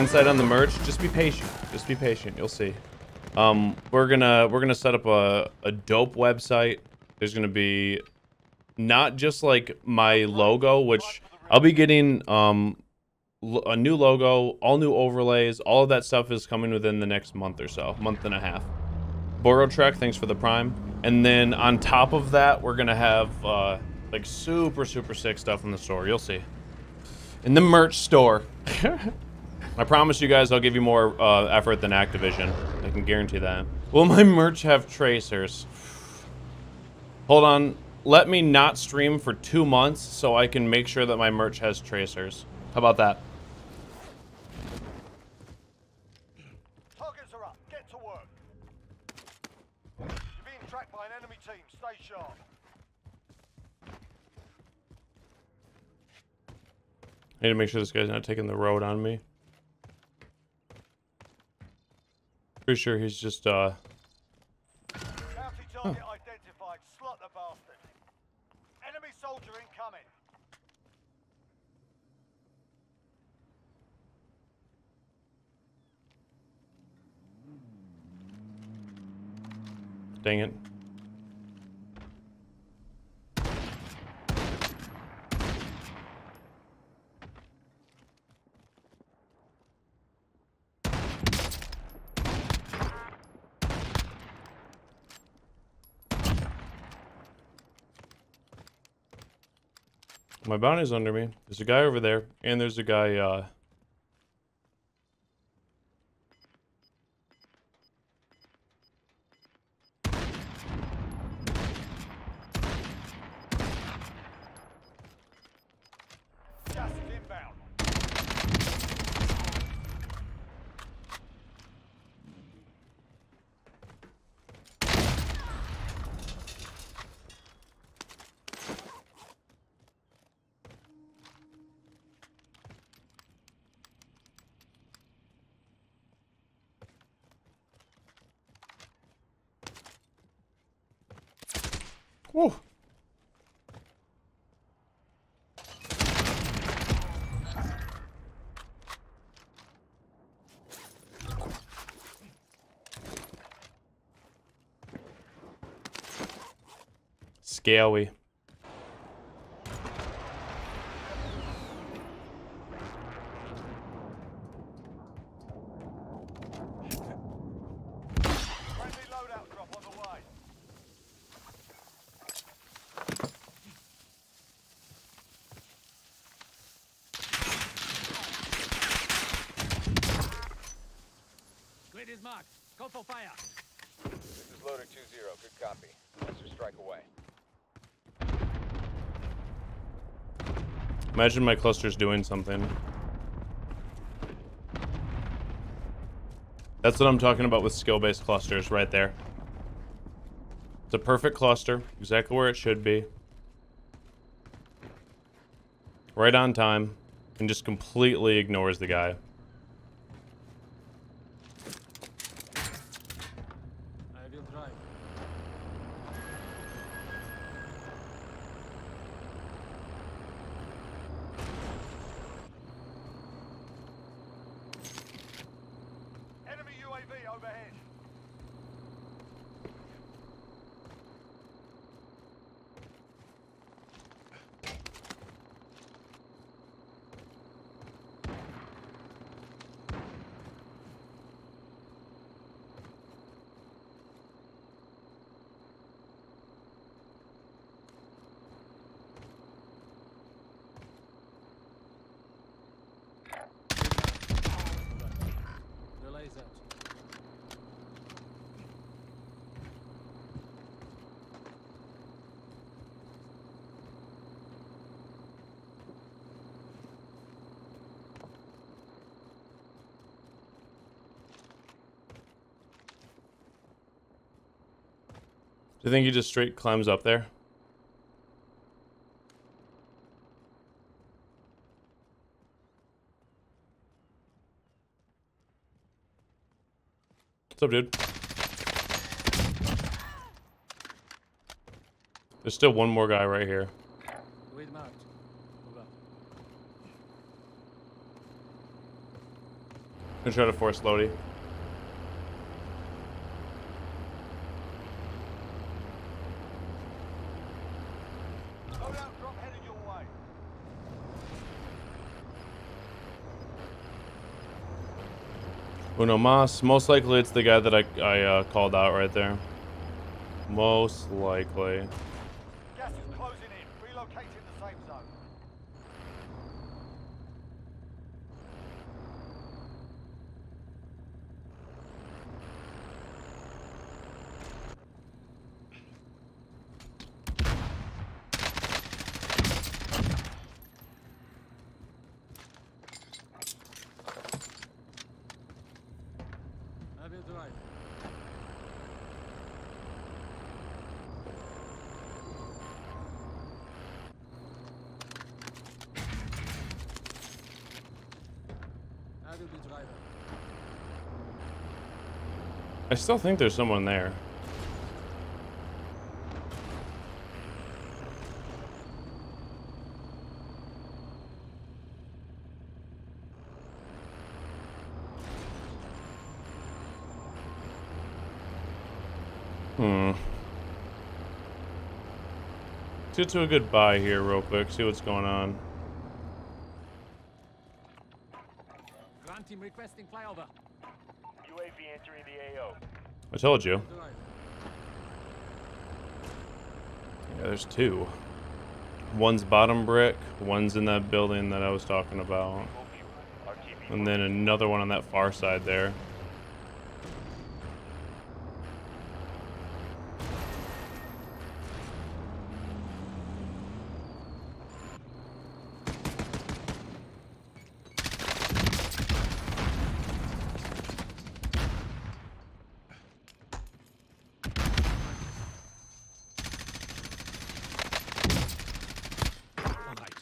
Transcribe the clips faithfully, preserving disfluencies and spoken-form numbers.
insight on the merch. Just be patient. Just be patient. You'll see. Um, we're gonna we're gonna set up a a dope website. There's gonna be not just like my logo, which I'll be getting um a new logo, all new overlays. All of that stuff is coming within the next month or so, month and a half. Borotrek, thanks for the prime. And then on top of that, we're gonna have uh, like super super sick stuff in the store. You'll see. In the merch store. I promise you guys I'll give you more uh, effort than Activision. I can guarantee that. Will my merch have tracers? Hold on. Let me not stream for two months so I can make sure that my merch has tracers. How about that? Targets are up. Get to work. You're being tracked by an enemy team. Stay sharp. I need to make sure this guy's not taking the road on me. Pretty sure he's just, uh... Bounty target identified. Slot the bastard. Enemy soldier incoming. Dang it. My bounty's under me. There's a guy over there, and there's a guy, uh... Gas is inbound. Woo! Scary. Friendly loadout drop on the way. Grid is marked. Go for fire. This is Loader two zero. Good copy. Cluster strike away. Imagine my cluster's doing something. That's what I'm talking about with skill-based clusters right there. It's a perfect cluster, exactly where it should be. Right on time, and just completely ignores the guy. I will drive. Enemy U A V overhead. Realize that. Do you think he just straight climbs up there? What's up, dude? There's still one more guy right here. Grid marked. Over. Gonna try to force Lodi. Loadout drop headed your way. Uno mas. Most likely it's the guy that I, I uh, called out right there. Most likely. Gas is closing in. Relocating the safe zone. I will drive. I will be driver. I still think there's someone there. Hmm. Let's get to a good buy here real quick. See what's going on. Ground team requesting flyover. U A V entering the A O. I told you. Drive. Yeah, there's two. One's bottom brick, one's in that building that I was talking about. And then another one on that far side there. All right.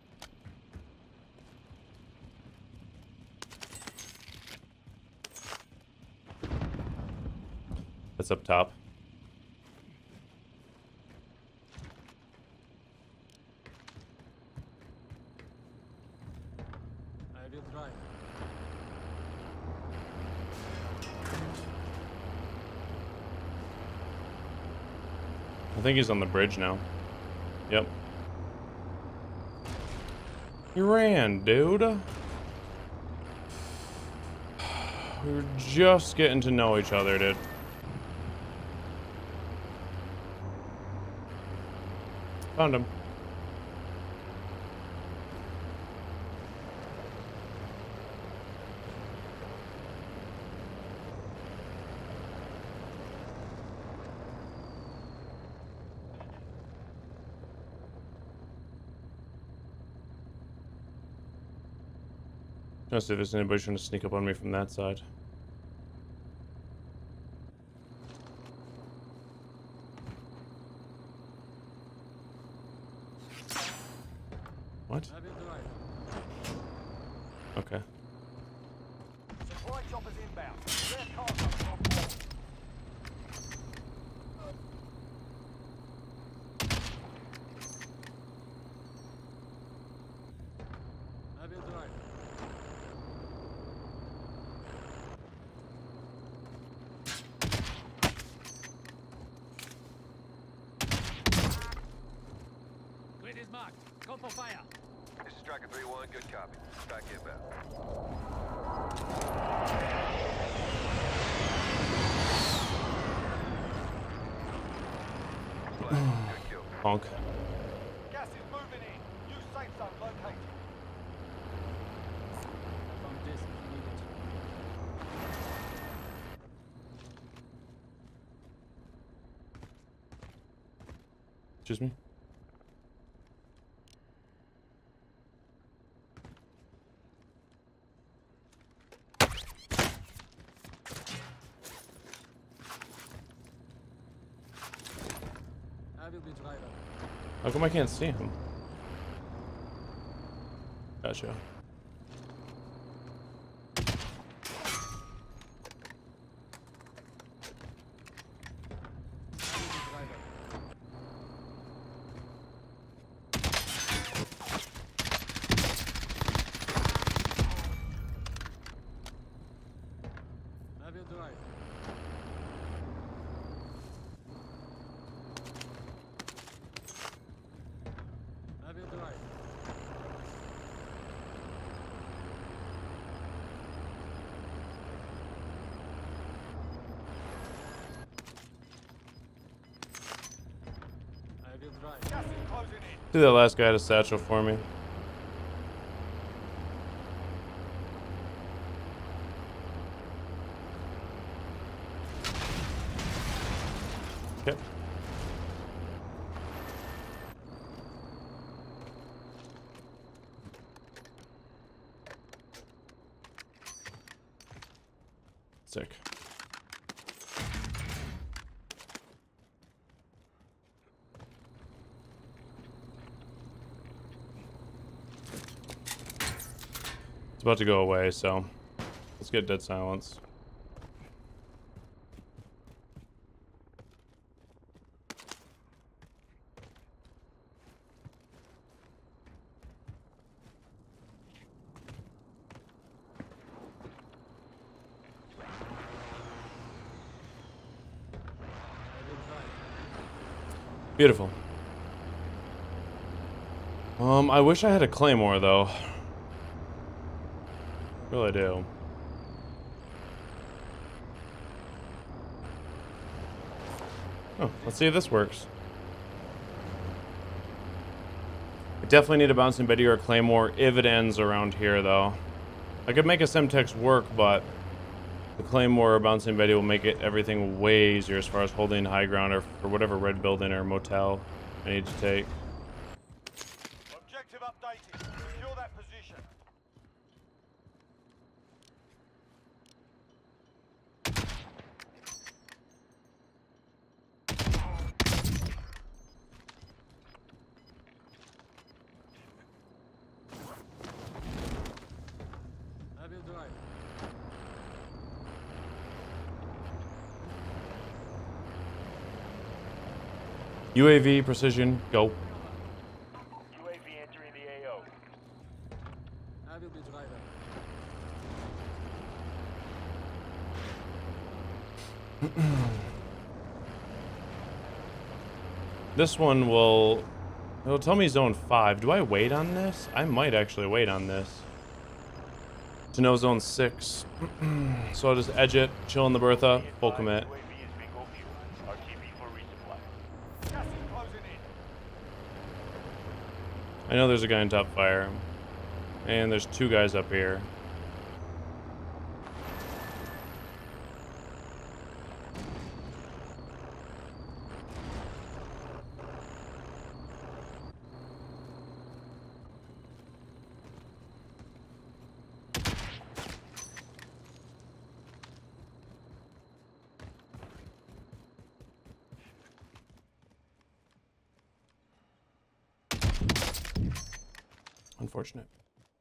That's up top. I will drive. I think he's on the bridge now. Yep. He ran, dude. We were just getting to know each other, dude. Found him. Trying to see if there's anybody trying to sneak up on me from that side. What? I will drive. Okay. Supply choppers inbound. Their cargo on board. I will drive. Grid is marked. Go for fire. This is Striker three one, good copy. Strike inbound. Flag, good kill. Honk. Gas is moving in. New safe zone located. Found this if you need it. Excuse me. I will be driver. How come I can't see him? Gotcha. I will be driver. See that last guy had a satchel for me. Okay. Sick. It's about to go away, so let's get dead silence. Beautiful. Um, I wish I had a claymore though. Really do. Oh, let's see if this works. I definitely need a bouncing Betty or a claymore if it ends around here though. I could make a Semtex work, but the claymore or bouncing Betty will make it everything way easier as far as holding high ground or for whatever red building or motel I need to take. Objective updated. Secure that position. I will drive. U A V precision, go. U A V entering the A O. I will be driver. This one will, it'll tell me zone five. Do I wait on this? I might actually wait on this to know zone six. So I'll just edge it, chill in the Bertha, full commit. U A V is bingo fuel. R T B for resupply. Gas is closing in. I know there's a guy in top fire, and there's two guys up here. Unfortunate.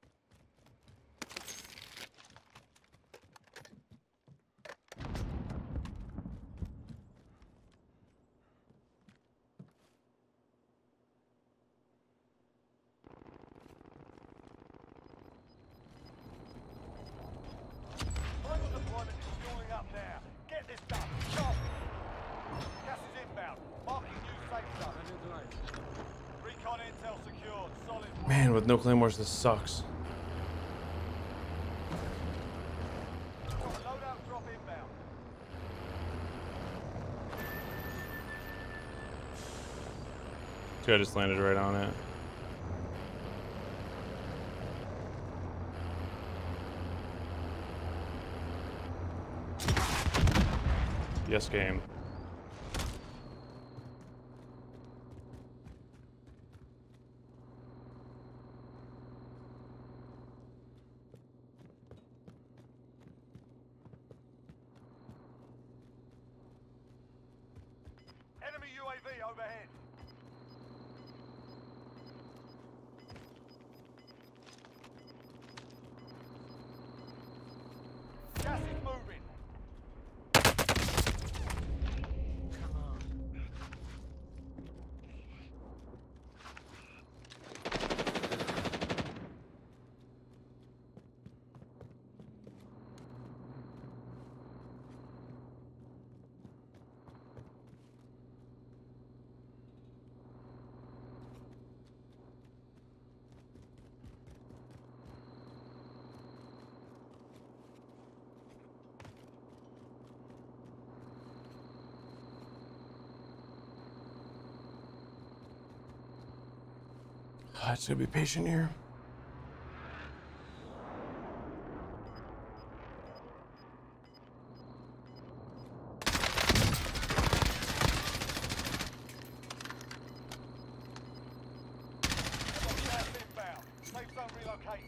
Final deployment is fueling up now. Get this done. Sharp. Gas is inbound. Marking new safe I zone. will drive. Recon intel secured. Solid work. Man, with no claymores, this sucks. Loadout drop inbound. This guy just landed right on it. Yes, game. Enemy U A V overhead. Gas is moving. I just gotta be patient here. Gas inbound. Safe zone relocated.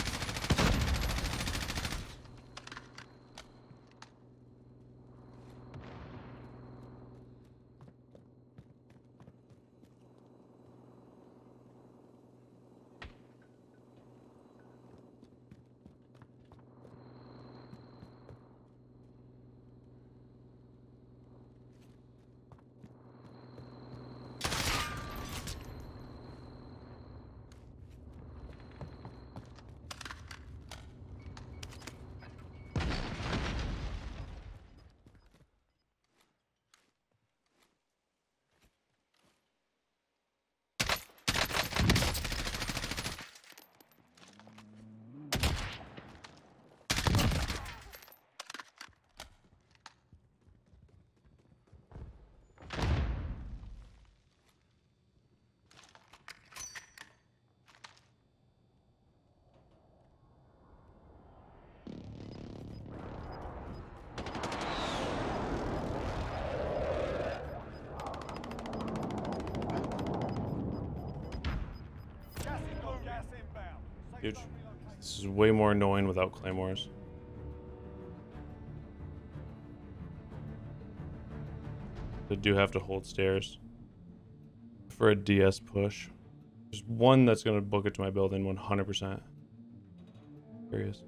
Gas inbound. Gas inbound. Safe Huge. zone relocated. This is way more annoying without claymores. They do have to hold stairs for a D S push. There's one that's gonna book it to my building one hundred percent. Curious.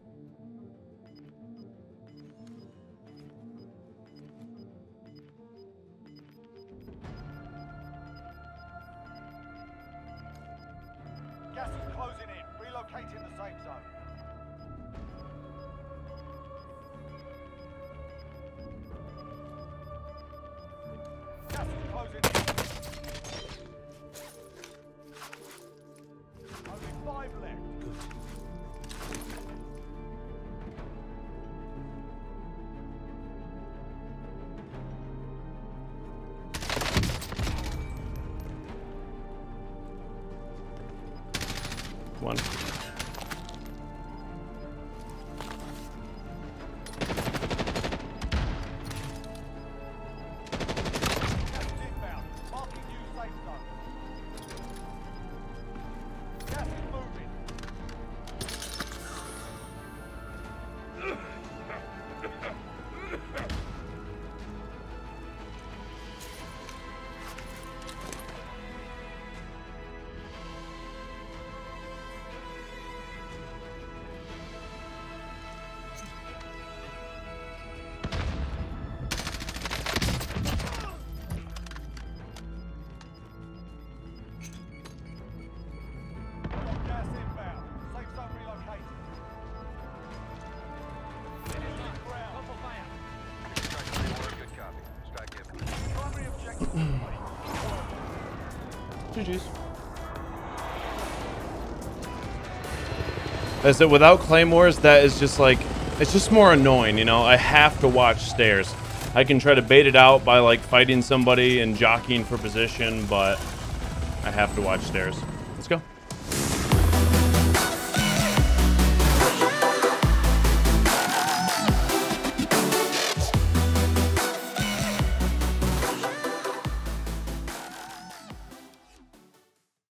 Gas is closing in. Relocating the safe zone. Gas is closing in. Only five left. One. Gas is inbound. Marking new safe zone. Gas is moving. Gas inbound. Safe zone relocated. Ground. Combo fire. Strike three one, good copy. Strike given. Primary objective complete. G G's. As it without claymores, that is just like, it's just more annoying, you know? I have to watch stairs. I can try to bait it out by like fighting somebody and jockeying for position, but I have to watch stairs.